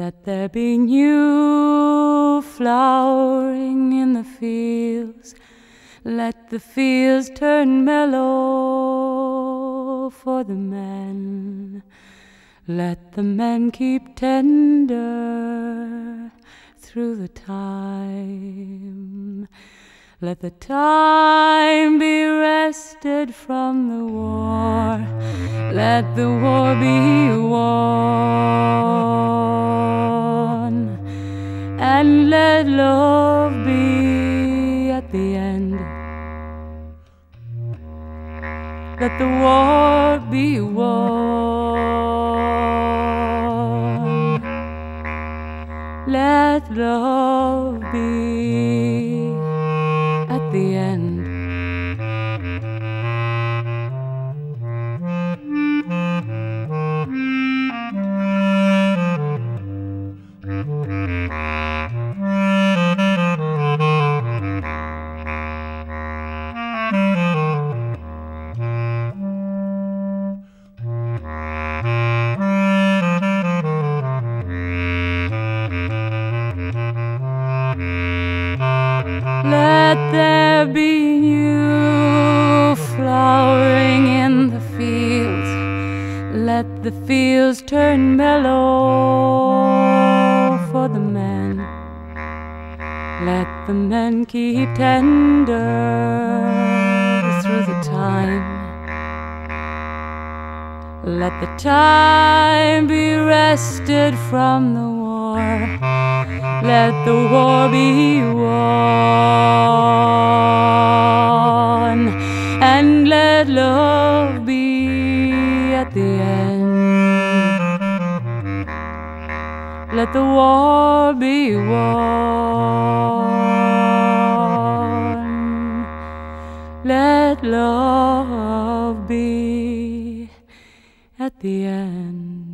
Let there be new flowering in the fields. Let the fields turn mellow for the men. Let the men keep tender through the time. Let the time be rested from the war. Let the war be won. And let love be at the end. Let the war be won. Let love be at the end. Let there be new flowering in the fields. Let the fields turn mellow for the men. Let the men keep tender through the time. Let the time be rested from the war. Let the war be won. And let love be at the end. Let the war be won. Let love be at the end.